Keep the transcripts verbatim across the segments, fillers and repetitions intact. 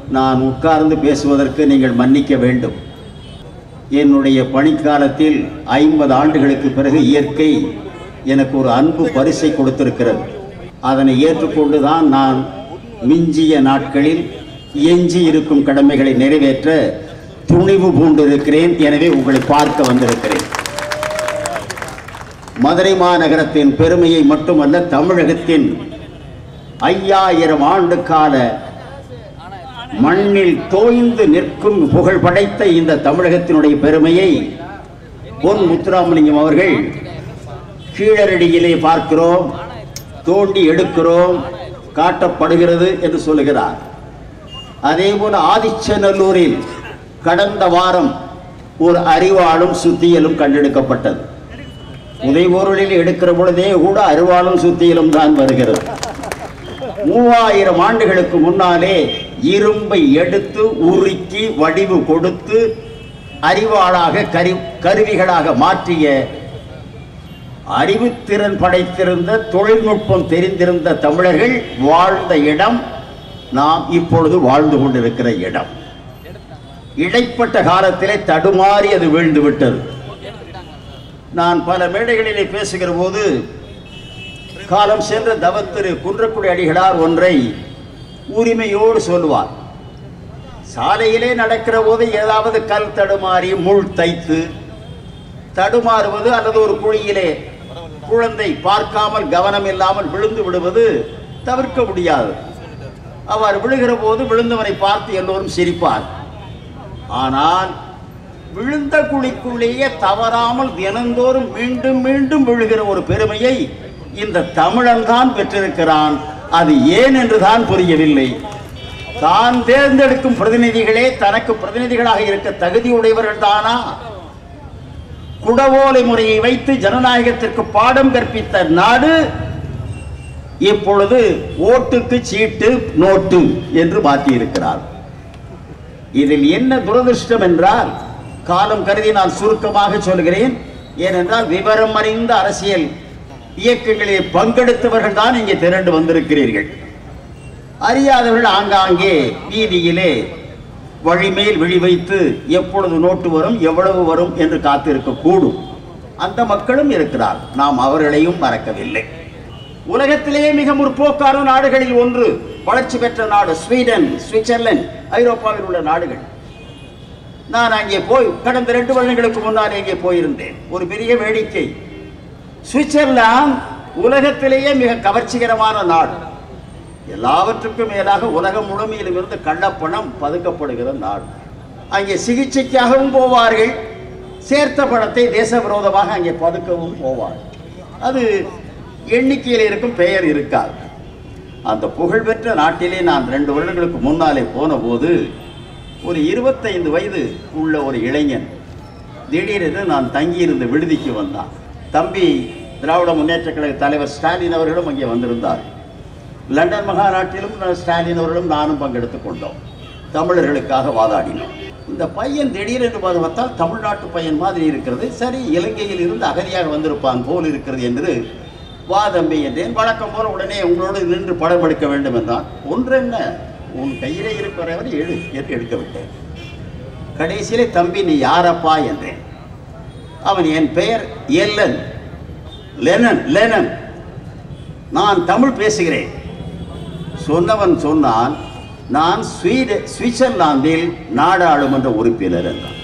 நான் உட்கார்ந்து பேசுவதற்கு நீங்கள் மன்னிக்க வேண்டும். என்னுடைய பணிக்காலத்தில் ஐம்பது ஆண்டுகளுக்கு பிறகு இயற்கை எனக்கு ஒரு அன்பு பரிசை கொடுத்திருக்கிறது. அதனை ஏற்றுக்கொண்டுதான் நான் மிஞ்சிய நாட்களில் எஞ்சி இருக்கும் கடமைகளை நிறைவேற்ற துணிவு பூண்டிருக்கிறேன். எனவே உங்களை பார்க்க வந்திருக்கிறேன். மதுரை மாநகரத்தின் பெருமையை மட்டுமல்ல, தமிழகத்தின் ஐயாயிரம் ஆண்டு கால மண்ணில் தோய்ந்து நிற்கும் புகழ் படைத்த இந்த தமிழகத்தினுடைய பெருமையை பொன் முத்துராமலிங்கம் அவர்கள் கீழரடியிலே பார்க்கிறோம், தோண்டி எடுக்கிறோம், காட்டப்படுகிறது என்று சொல்லுகிறார். அதே போல ஆதிச்சநல்லூரில் கடந்த வாரம் ஒரு அரிவாளும் சுத்தியலும் கண்டெடுக்கப்பட்டது. உதைபொருளில் எடுக்கிற பொழுதே கூட அரிவாளும் சுத்தியலும் தான் வருகிறது. மூவாயிரம் ஆண்டுகளுக்கு முன்னாலே இரும்பை எடுத்து உருக்கி வடிவு கொடுத்து அறிவாளாக கரு கருவிகளாக மாற்றிய அறிவுத்திறன் படைத்திருந்த தொழில்நுட்பம் தெரிந்திருந்த தமிழர்கள் வாழ்ந்த இடம் நாம் இப்பொழுது வாழ்ந்து கொண்டிருக்கிற இடம். இடைப்பட்ட காலத்திலே தடுமாறி அது வீழ்ந்து விட்டது. நான் பல மேடைகளிலே பேசுகிற போது காலம் சென்ற தவத்திரு குன்றக்குடி அடிகளார் ஒன்றை உரிமையோடு சொல்லுவார். சாலையிலே நடக்கிற போது ஏதாவது கல் தடுமாறி முள் தைத்து தடுமாறுவது அல்லது ஒரு குழியிலே குழந்தை பார்க்காமல் கவனம் இல்லாமல் விழுந்து விடுவது தவிர்க்க முடியாது. அவர் விழுகிற போது விழுந்தவனை பார்த்து எல்லோரும் சிரிப்பார். ஆனால் விழுந்த குழிக்குள்ளேயே தவறாமல் தினந்தோறும் மீண்டும் மீண்டும் விழுகிற ஒரு பெருமையை இந்த தமிழன் தான் பெற்றிருக்கிறான். அது ஏன் என்று தான் புரியவில்லை. தான் தேர்ந்தெடுக்கும் பிரதிநிதிகளே தனக்கு பிரதிநிதிகளாக இருக்க தகுதியுடையவர்கள் தானா? குடவோலை முறையை வைத்து ஜனநாயகத்திற்கு பாடம் கற்பித்த நாடு இப்பொழுது ஓட்டுக்கு சீட்டு நோட்டு என்று மாற்றியிருக்கிறார். இதில் என்ன துரதிருஷ்டம் என்றால், காலம் கருதி நான் சுருக்கமாக சொல்கிறேன். ஏனென்றால் விவரம் அறிந்த அரசியல் இயக்கங்களில் பங்கெடுத்தவர்கள் தான் இங்கே திரண்டு வந்திருக்கிறீர்கள். அறியாதவர்கள் ஆங்காங்கே வீதியிலே வழிமேல் விழி வைத்து எப்பொழுது நோட்டு வரும், எவ்வளவு வரும் என்று காத்திருக்க கூடும். அந்த மக்களும் இருக்கிறார். நாம் அவர்களையும் மறக்கவில்லை. உலகத்திலேயே மிக முற்போக்கான நாடுகளில் ஒன்று, வளர்ச்சி பெற்ற நாடு ஸ்வீடன், சுவிட்சர்லாந்து, ஐரோப்பாவில் உள்ள நாடுகள். நான் அங்கே போய் கடந்த ரெண்டு வருடங்களுக்கு முன்னால் அங்கே போயிருந்தேன். ஒரு பெரிய வேடிக்கை, சுவிட்சர்லாந்து உலகத்திலேயே மிக கவர்ச்சிகரமான நாடு. எல்லாவற்றுக்கும் மேலாக உலகம் முழுமையிலும் இருந்து கள்ளப்பணம் பதுக்கப்படுகிற நாடு. அங்கே சிகிச்சைக்காகவும் போவார்கள், சேர்த்த பணத்தை தேச விரோதமாக அங்கே பதுக்கவும் போவார்கள். அது எண்ணிக்கையில் இருக்கும், பெயர் இருக்காது. அந்த புகழ்பெற்ற நாட்டிலே நான் ரெண்டு வருடங்களுக்கு முன்னாலே போன போது ஒரு இருபத்தைந்து வயது உள்ள ஒரு இளைஞன் திடீரென்று நான் தங்கியிருந்த விடுதிக்கு வந்தான். தம்பி திராவிட முன்னேற்ற கழக தலைவர் ஸ்டாலின் அவர்களும் அங்கே வந்திருந்தார். லண்டன் மகாநாட்டிலும் ஸ்டாலின் அவர்களும் நானும் பங்கெடுத்துக் கொண்டோம். தமிழர்களுக்காக வாதாடினோம். இந்த பையன் திடீரென்று பார்த்தால் தமிழ்நாட்டு பையன் மாதிரி இருக்கிறது. சரி, இலங்கையில் இருந்து அகதியாக வந்திருப்பான் போல் இருக்கிறது என்று வாதம்பி என்றேன். வழக்கம் போல உடனே உங்களோடு நின்று படம் எடுக்க வேண்டும் என்றான். ஒன்றென்ன, உன் கையிலே இருக்கிறவரை எடு என்று எடுக்க விட்டேன். கடைசியிலே தம்பி நீ யாரப்பா என்றேன். அவன் என் பெயர் எல்லன், லெனன் லெனன் நான் தமிழ் பேசுகிறேன். சொன்னவன் சொன்னான், நான் ஸ்வீட சுவிட்சர்லாந்தில் நாடாளுமன்ற உறுப்பினர் என்றான்.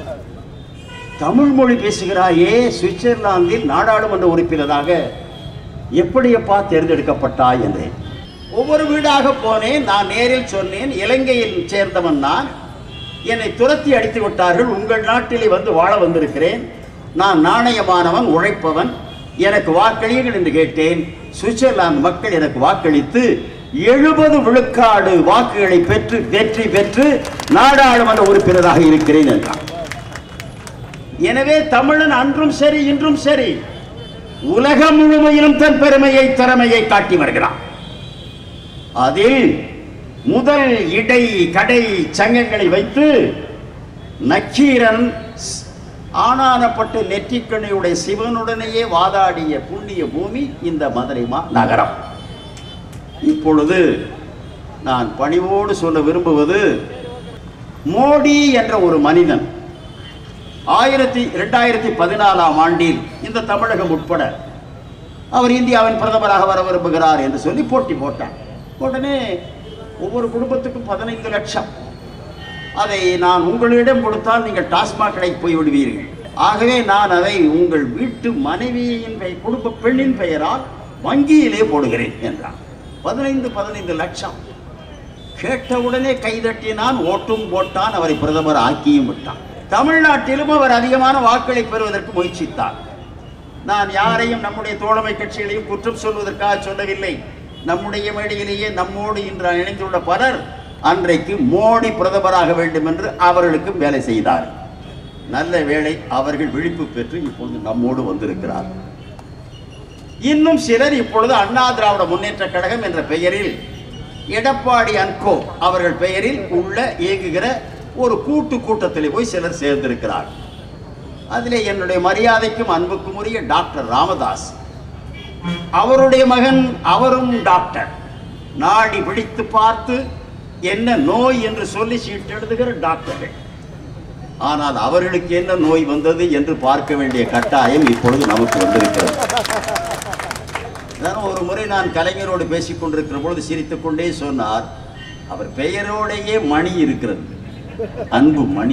தமிழ் மொழி பேசுகிறாயே, சுவிட்சர்லாந்தில் நாடாளுமன்ற உறுப்பினராக எப்படியப்பா தேர்ந்தெடுக்கப்பட்டாய் என்றேன். ஒவ்வொரு வீடாக போனேன். நான் நேரில் சொன்னேன், இலங்கையில் சேர்ந்தவன் நான், என்னை துரத்தி அடித்து விட்டார்கள், உங்கள் நாட்டிலே வந்து வாழ வந்திருக்கிறேன், நான் நாணயமானவன், உழைப்பவன், எனக்கு வாக்களியுங்கள் என்று கேட்டேன். சுவிட்சர்லாந்து மக்கள் எனக்கு வாக்களித்து எழுபது விழுக்காடு வாக்குகளை பெற்று வெற்றி பெற்று நாடாளுமன்ற உறுப்பினராக இருக்கிறேன் என்றான். எனவே தமிழன் அன்றும் சரி இன்றும் சரி உலகம் முழுமையிலும் தன் பெருமையை திறமையை காட்டி வருகிறான். அதில் முதல் இடை கடை சங்கங்களை வைத்து நக்கீரன் ஆனானப்பட்டு நெற்றிக்கண்ணையுடைய சிவனுடனேயே வாதாடிய புண்ணிய பூமி இந்த மதுரை நகரம். இப்பொழுது நான் பணிவோடு சொல்ல விரும்புவது, மோடி என்ற ஒரு மனிதன் ஆயிரத்தி இரண்டாயிரத்தி பதினாலாம் ஆண்டில் இந்த தமிழகம் உட்பட அவர் இந்தியாவின் பிரதமராக வர விரும்புகிறார் என்று சொல்லி போட்டி போட்டார். உடனே ஒவ்வொரு குடும்பத்துக்கும் பதினைந்து லட்சம். அதை நான் உங்களிடம் கொடுத்தால் நீங்கள் டாஸ்மாக் கடைக்கு போய் விடுவீர்கள். ஆகவே நான் அதை உங்கள் வீட்டு மனைவியின் பெயர், குடும்ப பெண்ணின் பெயரால் வங்கியிலே போடுகிறேன் என்றார். பதினைந்து பதினைந்து லட்சம் கேட்டவுடனே கைதட்டினான், ஓட்டும் போட்டான், அவரை பிரதமர் ஆக்கியும் விட்டான். தமிழ்நாட்டிலும் அவர் அதிகமான வாக்களை பெறுவதற்கு முயற்சித்தார். நான் யாரையும் நம்முடைய தோழமை கட்சிகளையும் குற்றம் சொல்வதற்காக சொல்லவில்லை. நம்முடைய மேடையிலேயே நம்மோடு இன்று இணைந்துள்ள பலர் அன்றைக்கு மோடி பிரதமராக வேண்டும் என்று அவர்களுக்கும் வேலை செய்தார். நல்ல வேளை அவர்கள் விழிப்பு பெற்று இப்பொழுது நம்மோடு வந்திருக்கிறார். இன்னும் சிலர் இப்பொழுது அண்ணா திராவிட முன்னேற்ற கழகம் என்ற பெயரில் எடப்பாடி அன்கோ அவர்கள் பெயரில் உள்ள இயங்குகிற ஒரு கூட்டு கூட்டத்தில் போய் சிலர் சேர்ந்திருக்கிறார். அதிலே என்னுடைய மரியாதைக்கும் அன்புக்கும் உரிய டாக்டர் ராமதாஸ், அவருடைய மகன் அவரும் டாக்டர், நாடி பிடித்து பார்த்து என்ன நோய் என்று சொல்லி சீட்டு எழுதுகிற டாக்டர்கள். ஆனால் அவர்களுக்கு என்ன நோய் வந்தது என்று பார்க்க வேண்டிய கட்டாயம் இப்பொழுது நமக்கு வந்திருக்கிறது. ஒரு முறை நான் கலைஞரோடு பேசிக் கொண்டிருக்கிற பொழுது சிரித்துக் கொண்டே சொன்னார், அவர் பெயரோடையே மணி இருக்கிறது, அன்பு மணி.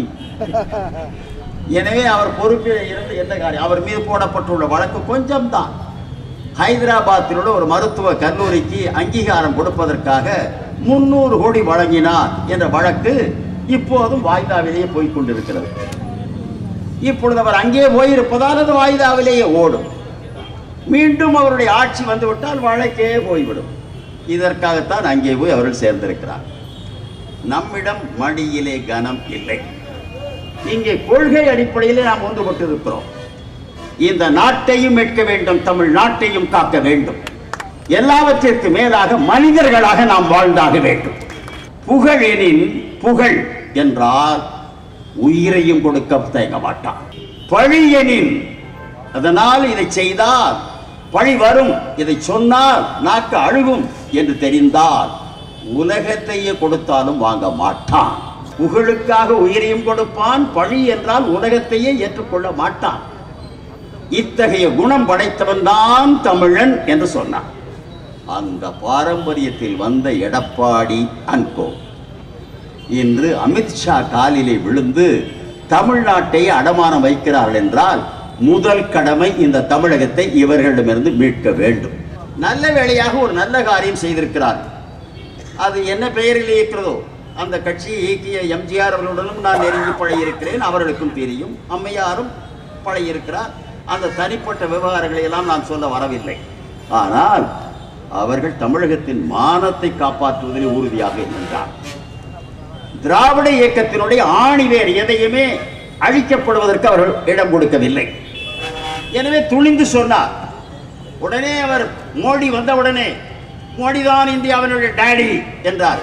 எனவே அவர் பொறுப்பில் இருந்து என்ன காரியம்? அவர் மீது போடப்பட்டுள்ள வழக்கு கொஞ்சம் தான். ஹைதராபாத்தில் உள்ள ஒரு மருத்துவ கல்லூரிக்கு அங்கீகாரம் கொடுப்பதற்காக முன்னூறு கோடி வழங்கினார் என்ற வழக்கு இப்போதும் வாய்தாவிலேயே போய்கொண்டிருக்கிறது. இப்பொழுது அவர் அங்கே போயிருப்பதால் அது வாய்தாவிலேயே ஓடும். மீண்டும் அவருடைய ஆட்சி வந்துவிட்டால் வழக்கே போய்விடும். இதற்காகத்தான் அங்கே போய் அவர்கள் சேர்ந்திருக்கிறார். நம்மிடம் மடியிலே கனம் இல்லை. இங்கே கொள்கை அடிப்படையிலே நாம் ஒன்றுபட்டிருக்கிறோம். இந்த நாட்டையும் மீட்க வேண்டும், தமிழ் நாட்டையும் காக்க வேண்டும். எல்லாவற்றிற்கு மேலாக மனிதர்களாக நாம் வாழ்ந்தாக வேண்டும். புகழெனின் புகழ் என்றால் உயிரையும் கொடுக்க தயங்க மாட்டான். பழியெனின், அதனால் இதை செய்தால் பழி வரும், இதை சொன்னால் நாக்கு அழுகும் என்று தெரிந்தால் உலகத்தையே கொடுத்தாலும் வாங்க மாட்டான். புகழுக்காக உயிரையும் கொடுப்பான், பழி என்றால் உலகத்தையே ஏற்றுக்கொள்ள மாட்டான். இத்தகைய குணம் படைத்தவன் தான் தமிழன் என்று சொன்னான். அந்த பாரம்பரியத்தில் வந்த எடப்பாடி அன்கோ இன்று அமித்ஷா காலிலே விழுந்து தமிழ்நாட்டை அடமானம் வைக்கிறார்கள் என்றால் முதல் கடமை இந்த தமிழகத்தை இவர்களிடமிருந்து மீட்க வேண்டும். நல்ல வேளையாக ஒரு நல்ல காரியம் செய்திருக்கிறார். அது என்ன பெயரில் இருக்கிறதோ அந்த கட்சியை இயக்கிய எம்ஜிஆர் அவர்களுடனும் நான் நெருங்கி பழகியிருக்கிறேன், அவர்களுக்கும் தெரியும். அம்மையாரும் பழகியிருக்கிறார். அந்த தனிப்பட்ட விவகாரங்களை எல்லாம் நான் சொல்ல வரவில்லை. ஆனால் அவர்கள் தமிழகத்தின் மானத்தை காப்பாற்றுவதில் உறுதியாக இருந்தார். திராவிட இயக்கத்தினுடைய ஆணிவேர் எதையுமே அழிக்கப்படுவதற்கு அவர்கள் இடம் கொடுக்கவில்லை. எனவே துணிந்து சொன்னார். உடனே அவர் மோடி வந்தவுடனே மோடிதான் இந்தியாவினுடைய டாடி என்றார்.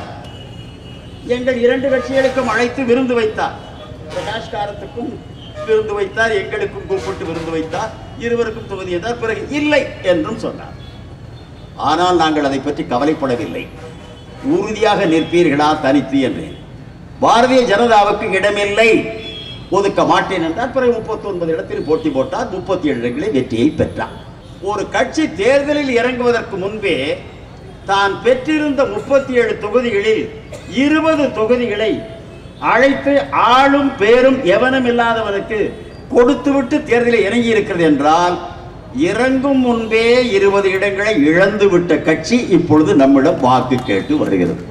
எங்கள் இரண்டு கட்சிகளுக்கும் அழைத்து விருந்து வைத்தார். பிரகாஷ்காரத்துக்கும் விருந்து வைத்தார், எங்களுக்கும் கூப்பிட்டு விருந்து வைத்தார். இருவருக்கும் தொகுதி என்றார். பிறகு இல்லை என்றும் சொன்னார். ஆனால் நாங்கள் அதை பற்றி கவலைப்படவில்லை. உறுதியாக நிற்பீர்களா தனித்து என்றேன். பாரதிய ஜனதாவுக்கு இடமில்லை, ஒதுக்க மாட்டேன் என்றார். பிறகு முப்பத்தி ஒன்பது இடத்தில் போட்டி போட்டார். முப்பத்தி ஏழு இடங்களில் வெற்றியை பெற்றார். ஒரு கட்சி தேர்தலில் இறங்குவதற்கு முன்பே தான் பெற்றிருந்த முப்பத்தி ஏழு தொகுதிகளில் இருபது தொகுதிகளை அழைத்து ஆளும் பேரும் எவனும் இல்லாதவனுக்கு கொடுத்துவிட்டு தேர்தலில் இறங்கி இருக்கிறது என்றால் இறங்கும் முன்பே இருபது இடங்களை இழந்து விட்ட கட்சி இப்பொழுது நம்மிடம் வாக்கு கேட்டு வருகிறது.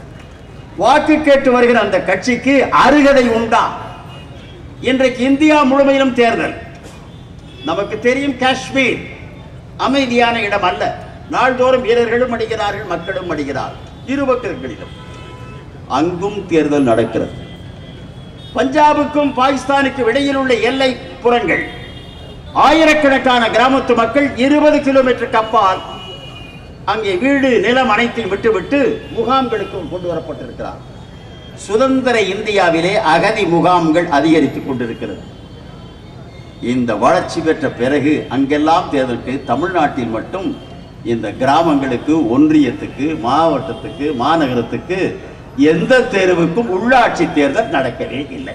வாக்கு கேட்டு வருகிற அந்த கட்சிக்கு அருகதை உண்டா? இன்றைக்கு இந்தியா முழுமையிலும் தேர்தல். நமக்கு தெரியும், காஷ்மீர் அமைதியான இடம் அல்ல. நாள்தோறும் வீரர்களும் அடிக்கிறார்கள், மக்களும் அடிக்கிறார்கள். இரு பக்கங்களிலும் அங்கும் தேர்தல் நடக்கிறது. பஞ்சாபுக்கும் பாகிஸ்தானுக்கும் இடையில் உள்ள எல்லை புறங்கள் ஆயிரக்கணக்கான கிராமத்து மக்கள் இருபது கிலோமீட்டருக்கு அப்பால் அங்கே வீடு நிலம் அனைத்தையும் விட்டுவிட்டு முகாம்களுக்கும் கொண்டு வரப்பட்டிருக்கிறார். சுதந்திர இந்தியாவிலே அகதி முகாம்கள் அதிகரித்துக் கொண்டிருக்கிறது. இந்த வளர்ச்சி பெற்ற பிறகு அங்கெல்லாம் தேர்தலுக்கு தமிழ்நாட்டில் மட்டும் இந்த கிராமங்களுக்கு, ஒன்றியத்துக்கு, மாவட்டத்துக்கு, மாநகரத்துக்கு எந்த தேர்வுக்கும் உள்ளாட்சி தேர்தல் நடக்கவே இல்லை.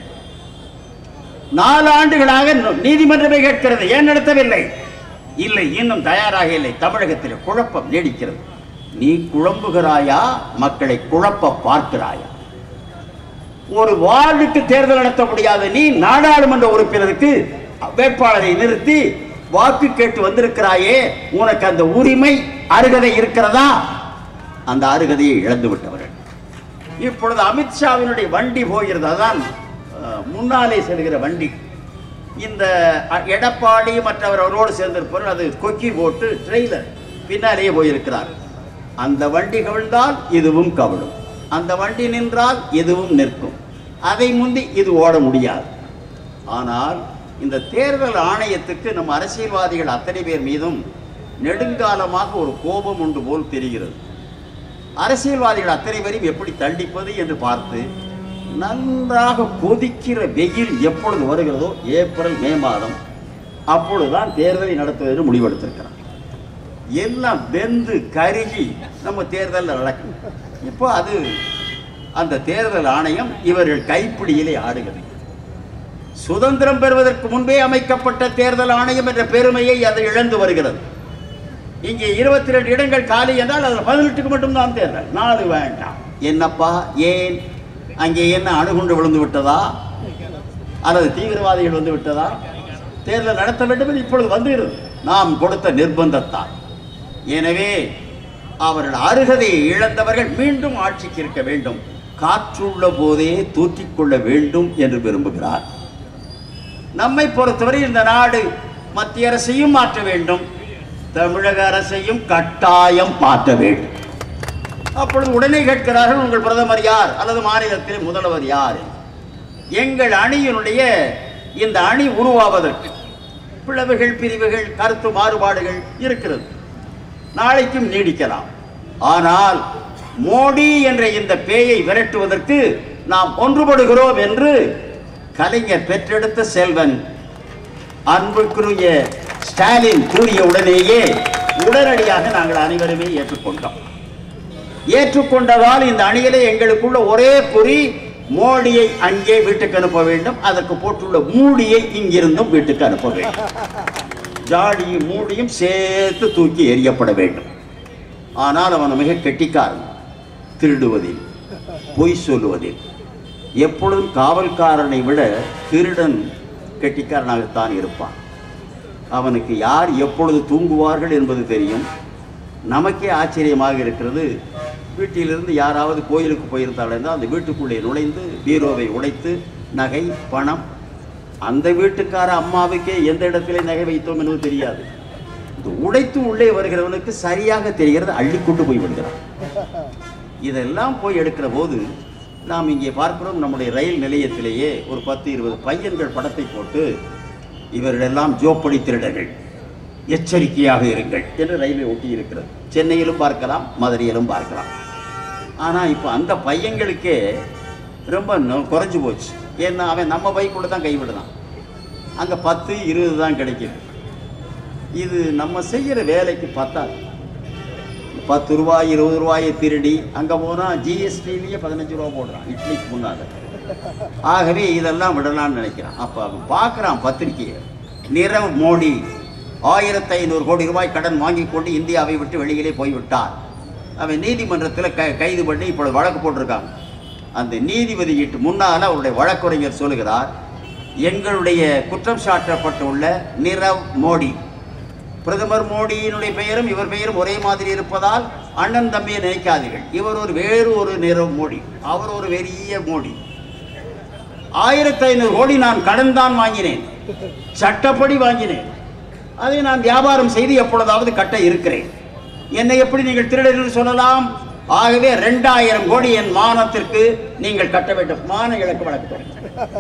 நாலு ஆண்டுகளாக நீதிமன்றமே கேட்கிறது, ஏன் நடத்தவில்லை? இல்லை, இன்னும் தயாராக இல்லை. தமிழகத்தில் குழப்பம் நீடிக்கிறது. நீ குழம்புகிறாயா, மக்களை குழப்ப பார்க்கிறாயா? ஒரு வார்டுக்கு தேர்தல் நடத்த முடியாத நீ நாடாளுமன்ற உறுப்பினருக்கு வேட்பாளரை நிறுத்தி வாக்கு கேட்டு வந்திருக்கிறாயே, உனக்கு அந்த உரிமை, அருகதை இருக்கிறதா? அந்த அருகதையை இழந்து விட்டவர்கள். இப்பொழுது அமித்ஷாவினுடைய வண்டி போகிறது, அதான் முன்னாலே செல்கிற வண்டி. இந்த எடப்பாடி மற்றவர் அவரோடு சேர்ந்திருப்பவர்கள் அது கொக்கி போட்டு ட்ரெய்லர் பின்னாலேயே போயிருக்கிறார். அந்த வண்டி கவிழ்ந்தால் இதுவும் கவிழும், அந்த வண்டி நின்றால் இதுவும் நிற்கும். அதை முந்தி இது ஓட முடியாது. ஆனால் இந்த தேர்தல் ஆணையத்துக்கு நம் அரசியல்வாதிகள் அத்தனை பேர் மீதும் நெடுங்காலமாக ஒரு கோபம் உண்டு போல் தெரிகிறது. அரசியல்வாதிகள் அத்தனை பேரையும் எப்படி தண்டிப்பது என்று பார்த்து நன்றாக கொதிக்கிற வெயில் எப்பொழுது வருகிறதோ, ஏப்ரல் மே மாதம், அப்பொழுதுதான் தேர்தலை நடத்துவதற்கு முடிவெடுத்திருக்கிறார். எல்லாம் வெந்து கருகி நம்ம தேர்தல் நடக்கும். இப்போ அது அந்த தேர்தல் ஆணையம் இவர்கள் கைப்பிடியிலே ஆடுகிறது. சுதந்திரம் பெறுவதற்கு முன்பே அமைக்கப்பட்ட தேர்தல் ஆணையம் என்ற பெருமையை அது இழந்து வருகிறது. இங்கே இருபத்தி ரெண்டு இடங்கள் காலி என்றால் அதில் பதினெட்டுக்கு மட்டும்தான் தேர்தல், நாலு வேண்டாம். என்னப்பா, ஏன்? அங்கே என்ன அணுகுண்டு விழுந்து விட்டதா, அல்லது தீவிரவாதிகள் வந்து விட்டதா? தேர்தல் நடத்த வேண்டும் என்று இப்பொழுது வந்துகிறது, நாம் கொடுத்த நிர்பந்தத்தால். எனவே அவர்கள் அருகதையை இழந்தவர்கள் மீண்டும் ஆட்சிக்கு இருக்க வேண்டும், காற்றுள்ள போதே தூற்றிக்கொள்ள வேண்டும் என்று விரும்புகிறார். நம்மை பொறுத்தவரை இந்த நாடு மத்திய அரசையும் மாற்ற வேண்டும், தமிழக அரசையும் கட்டாயம் மாற்ற வேண்டும். அப்பொழுது உடனே கேட்கிறார்கள், உங்கள் பிரதமர் யார் அல்லது மாநிலத்தில் முதல்வர் யார்? எங்கள் அணியினுடைய இந்த அணி உருவாவதற்கு பிளவுகள், பிரிவுகள், கருத்து மாறுபாடுகள் இருக்கிறது, நாளைக்கும் நீடிக்கலாம். ஆனால் மோடி என்ற இந்த பேயை விரட்டுவதற்கு நாம் ஒன்றுபடுகிறோம் என்று கலைஞர் பெற்றெடுத்த செல்வன் அன்புக்குரிய ஸ்டாலின் கூறிய உடனேயே உடனடியாக நாங்கள் அனைவருமே ஏற்றுக்கொண்டோம். ஏற்றுக்கொண்டதால் இந்த அணியிலே எங்களுக்குள்ள ஒரே குறி, மோடியை அங்கே வீட்டுக்கு அனுப்ப வேண்டும், அதற்கு போட்டுள்ள மூடியை இங்கிருந்தும் வீட்டுக்கு அனுப்ப வேண்டும். ஜாடியும் மூடியும் சேர்த்து தூக்கி எறியப்பட வேண்டும். ஆனால் அவன் மிக கெட்டிக்காரன், திருடுவதில், பொய் சொல்லுவதில். எப்பொழுதும் காவல்காரனை விட திருடன் கெட்டிக்காரனாகத்தான் இருப்பான். அவனுக்கு யார் எப்பொழுது தூங்குவார்கள் என்பது தெரியும். நமக்கே ஆச்சரியமாக இருக்கிறது, வீட்டிலிருந்து யாராவது கோயிலுக்கு போயிருந்தால் அந்த வீட்டுக்குள்ளே நுழைந்து பீரோவை உடைத்து நகை, பணம், அந்த வீட்டுக்கார அம்மாவுக்கே எந்த இடத்திலே நகை வைத்தோம் என்பது தெரியாது. இந்த உடைத்து உள்ளே வருகிறவனுக்கு சரியாக தெரிகிறது, அள்ளிக்கொண்டு போய் விடுகிறான். இதெல்லாம் போய் எடுக்கிற போது நாம் இங்கே பார்க்கிறோம், நம்முடைய ரயில் நிலையத்திலேயே ஒரு பத்து இருபது பையன்கள் படத்தை போட்டு இவர்களெல்லாம் ஜோப்படி திருடர்கள், எச்சரிக்கையாக இருங்கள் என்று ரயில்வே ஒட்டி இருக்கிறது. சென்னையிலும் பார்க்கலாம், மதுரையிலும் பார்க்கலாம். ஆனால் இப்போ அந்த பையன்களுக்கே ரொம்ப குறைஞ்சி போச்சு. ஏன்னா அவன் நம்ம பைக்குள்ள தான் கைவிடுதான், அங்கே பத்து இருபது தான் கிடைக்கிது. இது நம்ம செய்கிற வேலைக்கு பத்தாது. பத்து ரூபாய் இருபது ரூபாயை திருடி அங்கே போனால் ஜிஎஸ்டிலேயே பதினஞ்சு ரூபா போடுறான் இட்லிக்கு முன்னால. ஆகவே இதெல்லாம் விடலான்னு நினைக்கிறான். அப்போ அவன் பார்க்குறான் பத்திரிகையை, நிரவ் மோடி ஆயிரத்தி ஐநூறு கோடி ரூபாய் கடன் வாங்கி கொண்டு இந்தியாவை விட்டு வெளியிலே போய்விட்டார். அவன் நீதிமன்றத்தில் க கைது பண்ணி இப்பொழுது வழக்கு போட்டிருக்காங்க. அந்த நீதிபதியிட்டு முன்னால் அவருடைய வழக்குரைஞர் சொல்லுகிறார், எங்களுடைய குற்றம் சாட்டப்பட்டுள்ள நிரவ் மோடி, பிரதமர் மோடியினுடைய பெயரும் இவர் பெயரும் ஒரே மாதிரி இருப்பதால் அண்ணன் தம்பியை நினைக்காதீர்கள், இவர் ஒரு வேறு ஒரு நிரவ் மோடி, அவர் ஒரு பெரிய மோடி. ஆயிரத்தி ஐநூறு கோடி நான் கடன் தான் வாங்கினேன், சட்டப்படி வாங்கினேன், அதை நான் வியாபாரம் செய்து எப்பொழுதாவது கட்ட இருக்கிறேன். என்னை எப்படி நீங்கள் திருடர் என்று சொல்லலாம்? ஆகவே ரெண்டாயிரம் கோடி என் மானத்திற்கு நீங்கள் கட்ட வேண்டும். மான இழக்கு வழக்கு தொடங்க.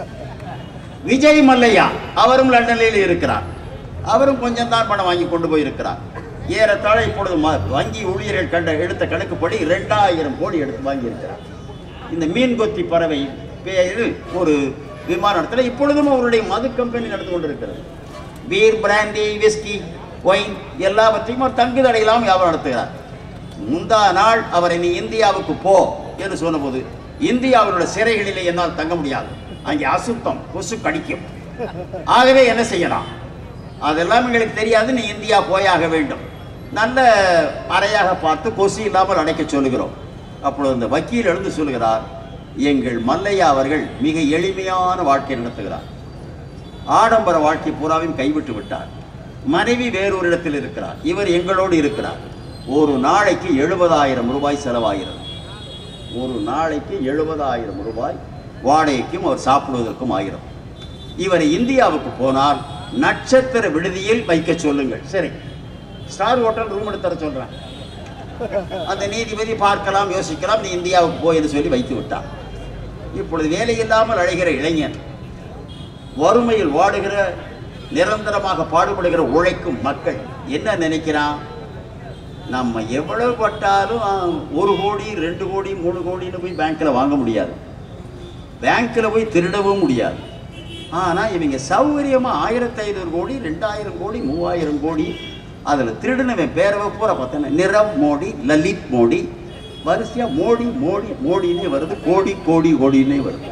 விஜய் மல்லையா அவரும் லண்டனில் இருக்கிறார், அவரும் கொஞ்சம் தான் பணம் வாங்கி கொண்டு போயிருக்கிறார். ஏறத்தாழ இப்பொழுது வங்கி ஊழியர்கள் கண்ட எடுத்த கணக்குப்படி ரெண்டாயிரம் கோடி எடுத்து வாங்கி இருக்கிறார். இந்த மீன் கொத்தி பறவை பேரில் ஒரு விமான இடத்துல இப்பொழுதும் அவருடைய மது கம்பெனி நடந்து கொண்டிருக்கிறது. பீர், பிராண்டி, விஸ்கி ஒயின் எல்லாவற்றையும் அவர் தங்குதடை இல்லாமல் வியாபாரம் நடத்துகிறார். முந்தா நாள் அவரை நீ இந்தியாவுக்கு போ என்று சொன்னபோது, இந்தியாவிலுள்ள சிறைகளிலே என்னால் தங்க முடியாது, அங்கே அசுத்தம், கொசு கடிக்கும், ஆகவே என்ன செய்யலாம், அதெல்லாம் எங்களுக்கு தெரியாது, நீ இந்தியா போயாக வேண்டும், நல்ல அறையாக பார்த்து கொசு இல்லாமல் அடைக்க சொல்லுகிறோம். அப்பொழுது அந்த வக்கீல் எழுந்து சொல்லுகிறார், எங்கள் மல்லையா அவர்கள் மிக எளிமையான வாழ்க்கை நடத்துகிறார், ஆடம்பர வாழ்க்கை பூராவையும் கைவிட்டு விட்டார், மனைவி வேறொரு இடத்தில் இருக்கிறார், இவர் எங்களோடு இருக்கிறார், ஒரு நாளைக்கு எழுபதாயிரம் ரூபாய் செலவாகிறது, ஒரு நாளைக்கு எழுபதாயிரம் ரூபாய் வாடகைக்கும் அவர் சாப்பிடுவதற்கும் ஆகிறது. இவரை இந்தியாவுக்கு போனால் நட்சத்திர விடுதியில் வைக்க சொல்லுங்கள். சரி, ஸ்டார் ஹோட்டல் ரூம் எடுத்து தர சொல்றேன், அந்த நீதிபதி பார்க்கலாம், யோசிக்கலாம், நீ இந்தியாவுக்கு போய் என்று சொல்லி வைத்து விட்டார். இப்பொழுது வேலையில்லாமல் அழைகிற இளைஞன், வறுமையில் வாடுகிற, நிரந்தரமாக பாடுபடுகிற உழைக்கும் மக்கள் என்ன நினைக்கிறான், நம்ம எவ்வளவு பட்டாலும் ஒரு கோடி ரெண்டு கோடி மூணு கோடின்னு போய் பேங்க்கில் வாங்க முடியாது, பேங்க்கில் போய் திருடவும் முடியாது. ஆனால் இவங்க சௌகரியமாக ஆயிரத்தி ஐநூறு கோடி ரெண்டாயிரம் கோடி மூவாயிரம் கோடி அதில் திருடினவன் பேரவை பூரா பார்த்தேன்னா நிரவ் மோடி, லலித் மோடி, வரிசையாக மோடி மோடி மோடினே வருது, கோடி கோடி கோடினே வருது.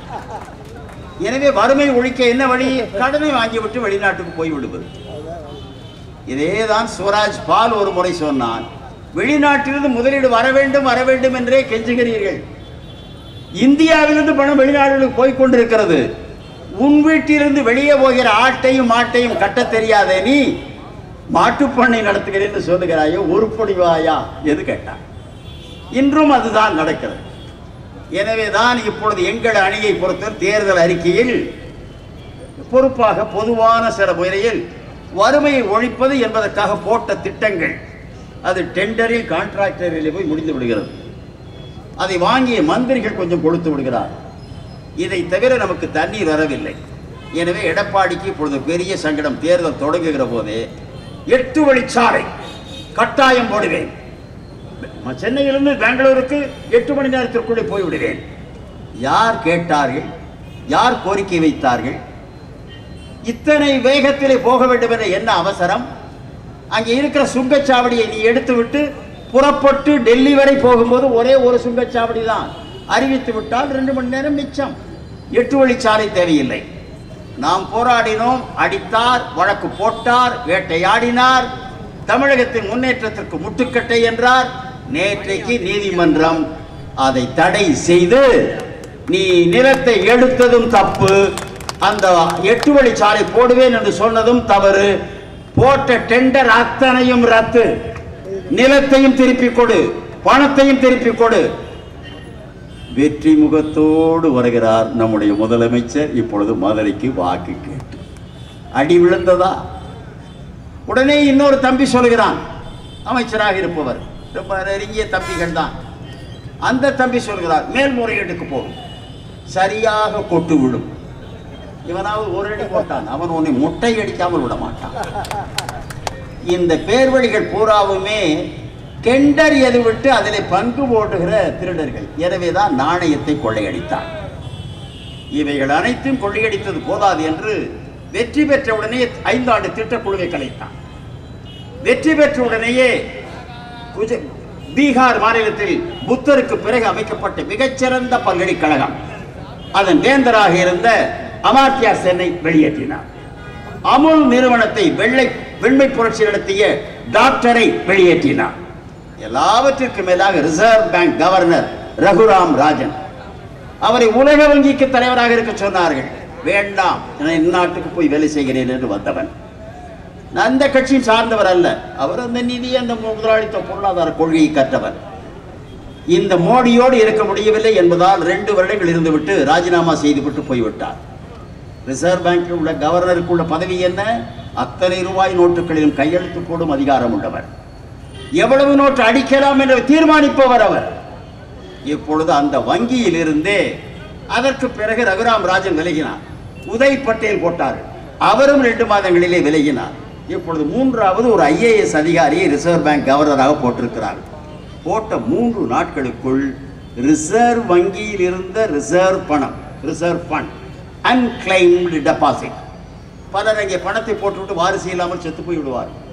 எனவே வறுமை ஒழிக்க என்ன வழி, கடனை வாங்கிவிட்டு வெளிநாட்டுக்கு போய் விடுவது. இதேதான் சுவராஜ் பால் ஒரு முறை சொன்னான், வெளிநாட்டிலிருந்து முதலீடு வர வேண்டும் வர வேண்டும் என்றே கெஞ்சுகிறீர்கள், இந்தியாவிலிருந்து பணம் வெளிநாடுகளுக்கு போய்கொண்டிருக்கிறது, உன் வீட்டிலிருந்து வெளியே போகிற ஆட்டையும் மாட்டையும் கட்ட தெரியாதே நீ மாட்டுப்பண்ணை நடத்துகிறேன்னு சொல்லுகிறாயோ, உருப்படிவாயா என்று கேட்டான். இன்றும் அதுதான் நடக்கிறது. எனவேதான் இப்பொழுது எங்கள் அணியை பொறுத்த தேர்தல் அறிக்கையில் பொறுப்பாக பொதுவான சில முறையில் வறுமையை ஒழிப்பது என்பதற்காக போட்ட திட்டங்கள் அது டெண்டரில் கான்ட்ராக்டரில் போய் முடிந்து விடுகிறது. அதை வாங்கிய மந்திரிகள் கொஞ்சம் கொடுத்து விடுகிறார். இதை தவிர நமக்கு தண்ணீர் வரவில்லை. எனவே எடப்பாடிக்கு இப்பொழுது பெரிய சங்கடம். தேர்தல் தொடங்குகிற போதே எட்டு வழிச்சாலை கட்டாயம் போடுவேன், சென்னையிலிருந்து பெங்களூருக்கு எட்டு மணி நேரத்திற்குள்ளே போய்விடுவேன். யார் கேட்டார்கள், யார் கோரிக்கை வைத்தார்கள், இத்தனை வேகத்திலே போக வேண்டும் என்ற என்ன அவசரம்? அங்கே இருக்கிற சுங்கச்சாவடியை நீ எடுத்துவிட்டு புறப்பட்டு டெல்லி வரை போகும்போது ஒரே ஒரு சுங்கச்சாவடி தான், அறிவித்து விட்டால் ரெண்டு மணி நேரம் மிச்சம். எட்டு வழிச்சாலை தேவையில்லை. நாம் போராடினோம், அடித்தார், வழக்கு போட்டார், வேட்டையாடினார், தமிழகத்தின் முன்னேற்றத்திற்கு முட்டுக்கட்டை என்றார். நேற்றைக்கு நீதிமன்றம் அதை தடை செய்து, நீ நிலத்தை எடுத்ததும் தப்பு, அந்த எட்டு வழிச்சாலை போடுவேன் என்று சொன்னதும் தவறு, போட்ட டெண்டர் அத்தனையும் ரத்து, நிலத்தையும் திருப்பி கொடு, பணத்தையும் திருப்பி கொடு. வெற்றி முகத்தோடு வருகிறார் நம்முடைய முதலமைச்சர். இப்பொழுது மதுரைக்கு வாக்கு கேட்டு அடி விழுந்ததா? உடனே இன்னொரு தம்பி சொல்கிறான், அமைச்சராக இருப்பவர், ரொம்ப நெருங்கிய தம்பிகள் தான். அந்த தம்பி சொல்கிறார், மேல்முறையீட்டுக்கு போகும், சரியாக கொட்டு விடும். இவனாவது ஒரு அடி போட்டான், அவன் உன்னை முட்டை அடிக்காமல் விட மாட்டான். இந்த பேர்வழிகள் பூராவுமே டெண்டர் எது விட்டு அதில் பங்கு போடுகிற திருடர்கள். எனவேதான் நாணயத்தை கொள்ளையடித்தான். இவைகள் அனைத்தும் கொள்ளையடித்தது போதாது என்று வெற்றி பெற்ற உடனே ஐந்தாண்டு திட்டக்குழுவை கலைத்தான். வெற்றி பெற்ற உடனேயே பீகார் மாநிலத்தில் புத்தருக்கு பிறகு அமைக்கப்பட்ட மிகச்சிறந்த பல்கலைக்கழகம், அதன் வேந்தராக இருந்த அமார்த்தியா சென்னை வெளியேற்றினார். அமுல் நிறுவனத்தை வெள்ளை வெண்மை புரட்சி நடத்திய டாக்டரை வெளியேற்றினார். எல்லாவற்றிற்கு மேலாக reserve bank governor Raghuram Rajan, அவரை உலக வங்கிக்கு தலைவராக இருக்க சொன்னார்கள். வேண்டாம், இந்நாட்டுக்கு போய் வேலை செய்கிறேன் என்று வந்தவன். அந்த கட்சியும் சார்ந்தவர் அல்ல, அவர் அந்த நிதி, அந்த முதலாளித்துவ பொருளாதார கொள்கையை கற்றவர். இந்த மோடியோடு இருக்க முடியவில்லை என்பதால் ரெண்டு வருடங்கள் இருந்துவிட்டு ராஜினாமா செய்துவிட்டு போய்விட்டார். ரிசர்வ் பேங்கில் உள்ள கவர்னருக்கு உள்ள பதவி என்ன? அத்தனை ரூபாய் நோட்டுகளிலும் கையெழுத்து போடும் அதிகாரம் உள்ளவர். எவ்வளவு நோட்டு அடிக்கலாம் என்று தீர்மானிப்பவர் அவர். இப்பொழுது அந்த வங்கியில் இருந்தே அதற்கு பிறகு ரகுராம் ராஜன் விலகினார். உதய் பட்டேல் போட்டார்கள், அவரும் ரெண்டு மாதங்களிலே விலகினார். இப்பொழுது மூன்றாவது ஒரு ஐஏஎஸ் அதிகாரியை ரிசர்வ் பேங்க் கவர்னராக போட்டிருக்கிறார். போட்ட மூன்று நாட்களுக்குள் ரிசர்வ் வங்கியில் இருந்த ரிசர்வ் பணம், ரிசர்வ் ஃபண்ட், அன்கிளைம்டு டெபாசிட், பலர் அங்கே பணத்தை போட்டுவிட்டு வாரிசு இல்லாமல் செத்து போய் விடுவார்.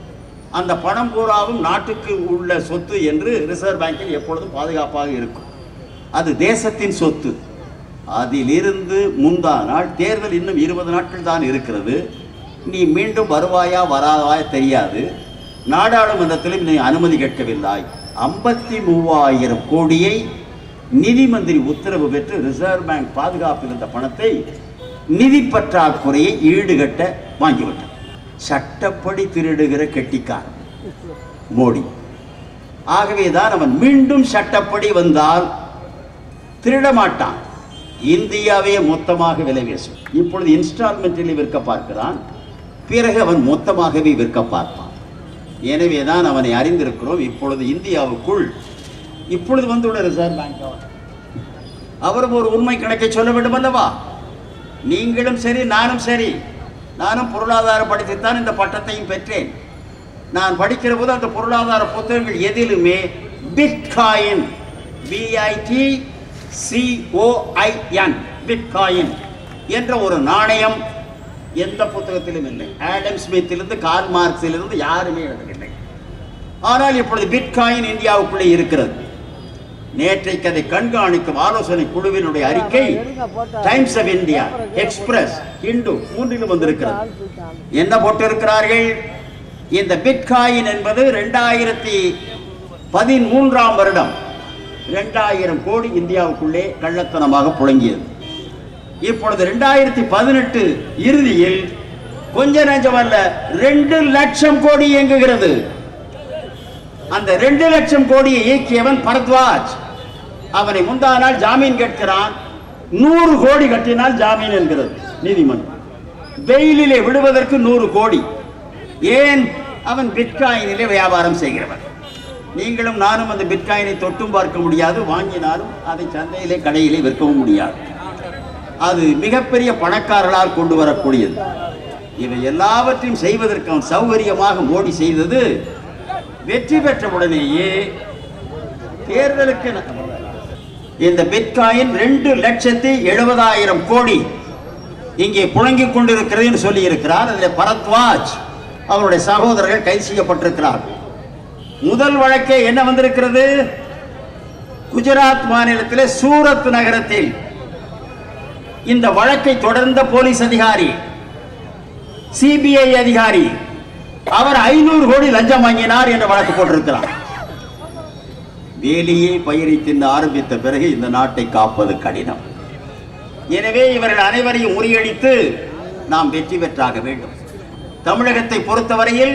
அந்த பணம் பூராவும் நாட்டுக்கு உள்ள சொத்து என்று ரிசர்வ் பேங்கில் எப்பொழுதும் பாதுகாப்பாக இருக்கும். அது தேசத்தின் சொத்து. அதிலிருந்து முந்தா நாள் தேர்தல் இன்னும் இருபது நாட்கள் தான் இருக்கிறது. நீ மீண்டும் வருவாயா வராதா தெரியாது. நாடாளுமன்றத்திலும் நீ அனுமதி கேட்கவில்லை. ஐம்பத்தி மூவாயிரம் கோடியை நிதி மந்திரி உத்தரவு பெற்று ரிசர்வ் பேங்க் பாதுகாப்பில் இருந்த பணத்தை நிதி பற்றாக்குறையை ஈடுகட்ட வாங்கிவிட்டார். சட்டப்படி திருடுகிற கெட்டிக்காரன் மோடி. ஆகவேதான் அவன் மீண்டும் சட்டப்படி வந்தால் திருட மாட்டான். இந்தியாவே மொத்தமாக விலை பேசும். இப்பொழுது இன்ஸ்டால்மெண்டில் விற்க பார்க்கிறான், பிறகு அவன் மொத்தமாகவே விற்க பார்ப்பான். எனவே தான் அவனை அறிந்திருக்கிறோம். இப்பொழுது இந்தியாவுக்குள் இப்பொழுது வந்துள்ள ரிசர்வ் பேங்க் அவரும் ஒரு உண்மை கணக்கை சொல்ல வேண்டும் அல்லவா? நீங்களும் சரி நானும் சரி, நானும் பொருளாதார படித்துத்தான் இந்த பட்டத்தையும் பெற்றேன். நான் படிக்கிற போது அந்த பொருளாதார புத்தகங்கள் எதிலுமே பிட்காயின் பிஐடி சிஓஐஎன் பிட்காயின் என்ற ஒரு நாணயம் எந்த புத்தகத்திலும் இல்லை. ஆடம் ஸ்மித்திலிருந்து கார்ல் மார்க்ஸிலிருந்து யாருமே எழுதவில்லை. ஆனால் இப்பொழுது பிட்காயின் இந்தியாவுக்குள்ளே இருக்கிறது. நேற்றைக்கு அதை கண்காணிக்கும் ஆலோசனை குழுவினுடைய அறிக்கை Times of India, Express, Hindu மூன்றிலும் வந்திருக்கிறது. என்ன போட்டிருக்கிறார்கள்? இந்த பிட்காயின் என்பது இரண்டாயிரத்தி பதிமூன்றாம் வருடம் இரண்டாயிரம் கோடி இந்தியாவுக்குள்ளே கள்ளத்தனமாக புழங்கியது. இப்பொழுது இரண்டாயிரத்தி பதினெட்டு இறுதியில் கொஞ்ச நெஞ்சமல்ல ரெண்டு லட்சம் கோடி இயங்குகிறது. அந்த ரெண்டு லட்சம் கோடியை இயக்கியவன் பரத்வாஜ். அவனை முந்தா நாள் ஜாமீன் கேட்கிறான். நூறு கோடி கட்டினால் ஜாமீன் என்கிறது நீதிமன்றம். வெயிலிலே விடுவதற்கு நூறு கோடி. ஏன்? அவன் பிட்காயினிலே வியாபாரம் செய்கிறவன். நீங்களும் நானும் அந்த பிட்காயினை தொட்டும் பார்க்க முடியாது, வாங்கினாலும் அதை சந்தையிலே கடையிலே விற்கவும் முடியாது. அது மிகப்பெரிய பணக்காரர்களால் கொண்டு வரக்கூடியது. இவை எல்லாவற்றையும் செய்வதற்கு அவன் சௌகரியமாக மோடி செய்தது, வெற்றி பெற்றவுடனேயே தேர்தலுக்கு இந்த பிட்காயின் ரெண்டு லட்சத்தி எழுபதாயிரம் கோடி இங்கே புழங்கிக் கொண்டிருக்கிறது என்று சொல்லி இருக்கிறார். அதில் பரத்வாஜ் அவருடைய சகோதரர்கள் கைது செய்யப்பட்டிருக்கிறார். முதல் வழக்கே என்ன வந்திருக்கிறது? குஜராத் மாநிலத்திலே சூரத் நகரத்தில் இந்த வழக்கை தொடர்ந்த போலீஸ் அதிகாரி, சிபிஐ அதிகாரி, அவர் ஐநூறு கோடி லஞ்சம் வாங்கினார் என்ற வழக்கு போட்டிருக்கிறார். வேலியை பயிரை தின்ன ஆரம்பித்த பிறகு இந்த நாட்டை காப்பது கடினம். எனவே இவர்கள் அனைவரையும் முறியடித்து நாம் வெற்றி பெற்றாக வேண்டும். தமிழகத்தை பொறுத்தவரையில்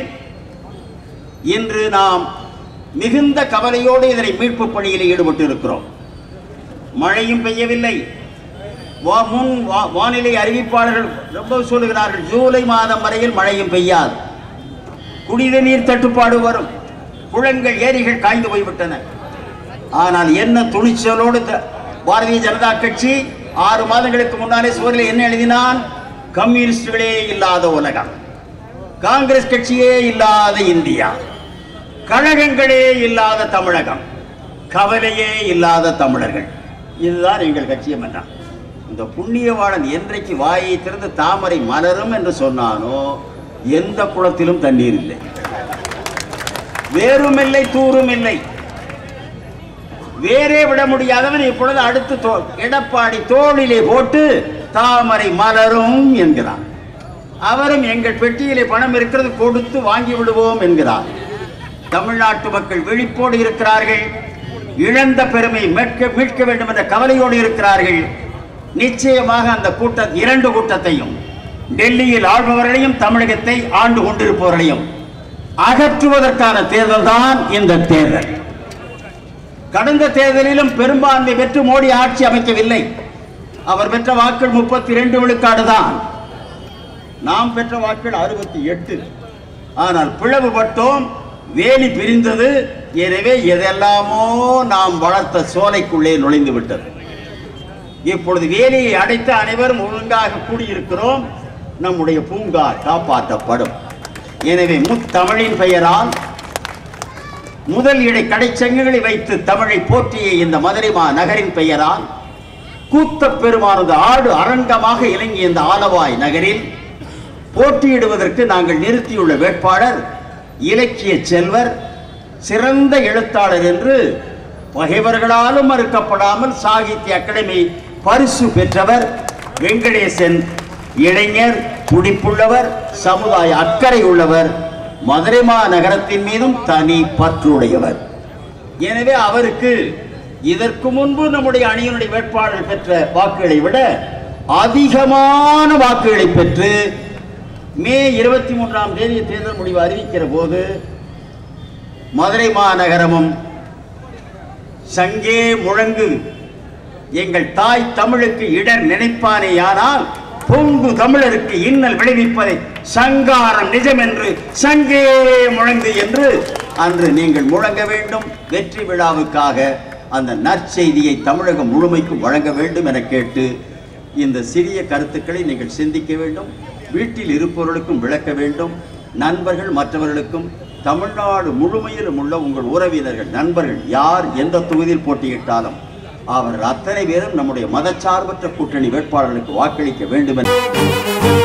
இன்று நாம் மிகுந்த கவலையோடு இதனை மீட்பு பணியில் ஈடுபட்டு இருக்கிறோம். மழையும் பெய்யவில்லை. முன் வானிலை அறிவிப்பாளர்கள் ரொம்ப சொல்லுகிறார்கள், ஜூலை மாதம் வரையில் மழையும் பெய்யாது, குடித நீர் தட்டுப்பாடு வரும், குளங்கள் ஏரிகள் காய்ந்து போய்விட்டன. ஆனால் என்ன துணிச்சலோடு பாரதிய ஜனதா கட்சி ஆறு மாதங்களுக்கு முன்னாலே சுவரில் என்ன எழுதினான்? கம்யூனிஸ்டுகளே இல்லாத உலகம், காங்கிரஸ் கட்சியே இல்லாத இந்தியா, கழகங்களே இல்லாத தமிழகம், கவலையே இல்லாத தமிழர்கள். இதுதான் எங்கள் கட்சியம் என்றான். இந்த புண்ணியவாளன் என்றைக்கு வாயை திறந்து தாமரை மலரும் என்று சொன்னானோ எந்த குளத்திலும் தண்ணீர் இல்லை, வேறும் இல்லை, தூரும் இல்லை. வேறே விட முடியாதவன் இப்பொழுது அடுத்து எடப்பாடி தோளிலே போட்டு தாமரை மலரும் என்கிறான். அவரும் எங்கள் பெட்டியிலே பணம் இருக்கிறது, கொடுத்து வாங்கி விடுவோம் என்கிறார். தமிழ்நாட்டு மக்கள் விழிப்போடு இருக்கிறார்கள். இழந்த பெருமை மீட்க மீட்க வேண்டும் என்ற கவலையோடு இருக்கிறார்கள். நிச்சயமாக அந்த கூட்ட இரண்டு கூட்டத்தையும், டெல்லியில் ஆள்பவர்களையும் தமிழகத்தை ஆண்டு கொண்டிருப்பவர்களையும் அகற்றுவதற்கான தேர்தல் தான் இந்த தேர்தல். கடந்த தேர்தலிலும் பெரும்பான்மை பெற்று மோடி ஆட்சி அமைக்கவில்லை. அவர் பெற்ற வாக்குகள் முப்பத்தி இரண்டு விழுக்காடு தான். நாம் பெற்ற வாக்குகள் அறுபத்தி எட்டு. ஆனால் பிளவுபட்டோம், வேலி பிரிந்தது. எனவே எதெல்லாமோ நாம் வளர்த்த சோலைக்குள்ளே நுழைந்து விட்டது. இப்பொழுது வேலியை அடைத்து அனைவரும் ஒழுங்காக கூடியிருக்கிறோம். நம்முடைய பூங்கா காப்பாற்றப்படும். எனவே முத்தமிழின் பெயரால் முதல் இடை கடைச்சங்கங்களை வைத்து தமிழை போற்றிய இந்த மதுரை மா நகரின் பெயரால் கூத்த பெருமானது ஆடு அரங்கமாக இலங்கிய இந்த ஆலவாய் நகரில் போட்டியிடுவதற்கு நாங்கள் நிறுத்தியுள்ள வேட்பாளர் இலக்கிய செல்வர், சிறந்த எழுத்தாளர் என்று பகைவர்களாலும் மறுக்கப்படாமல் சாகித்ய அகாடமி பரிசு பெற்றவர் வெங்கடேசன். இளைஞர், துடிப்புள்ளவர், சமுதாய அக்கறை உள்ளவர், மதுரை மாநகரத்தின் மீதும் தனி பற்றுடையவர். எனவே அவருக்கு இதற்கு முன்பு நம்முடைய அணியினுடைய வேட்பாளர் பெற்ற வாக்குகளை விட அதிகமான வாக்குகளை பெற்று மே இருபத்தி மூன்றாம் தேதி தேர்தல் முடிவு அறிவிக்கிற போது மதுரை மாநகரமும் சங்கே முழங்கு எங்கள் தாய் தமிழுக்கு இடர் நினைப்பானேயானால் பொங்கு தமிழருக்கு இன்னல் விளைவிப்பதை சங்காரம் நிஜம் என்று சங்கே முழங்கு என்று அன்று நீங்கள் முழங்க வேண்டும். வெற்றி விழாவுக்காக அந்த நற்செய்தியை தமிழகம் முழுமைக்கும் வழங்க வேண்டும் என கேட்டு இந்த சிறிய கருத்துக்களை நீங்கள் சிந்திக்க வேண்டும். வீட்டில் இருப்பவர்களுக்கும் விளக்க வேண்டும். நண்பர்கள் மற்றவர்களுக்கும் தமிழ்நாடு முழுமையிலும் உள்ள உங்கள் உறவினர்கள், நண்பர்கள் யார் எந்த தொகுதியில் போட்டியிட்டாலும் அவர்கள் அத்தனை பேரும் நம்முடைய மதச்சார்பற்ற கூட்டணி வேட்பாளர்களுக்கு வாக்களிக்க வேண்டும் என்று